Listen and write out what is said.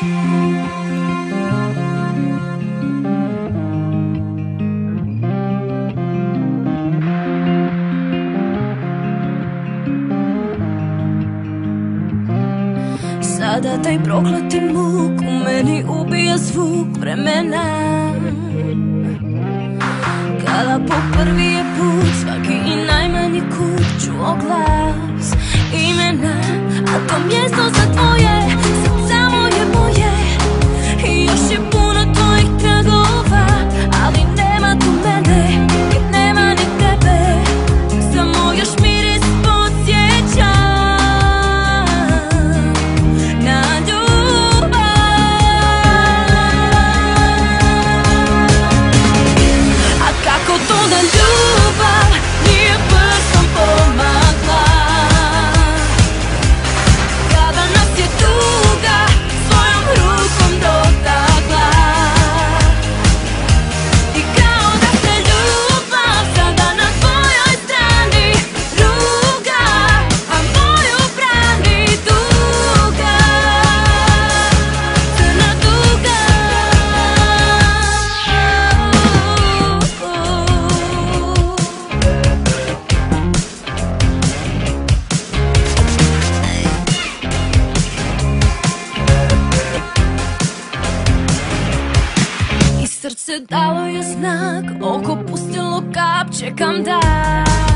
Sada taj prokleti muk u meni ubija zvuk vremena. Kada po prvi je put svaki i najmanji kut čuo glas imena, a to mjesto za tvoje sad samo je moje. I još je puno tvojih tragova, ali nema tu mene i nema ni tebe. Samo još miris podsjeća na ljubav. A kako to da ljubav nije prstom pomakla, kada nas je tuga svojom rukom dotakla. I kao da se ljubav sada na tvojoj strani ruga, a moju brani tuga, crna tuga. I srce dalo je znak, oko pustilo kap, čekam da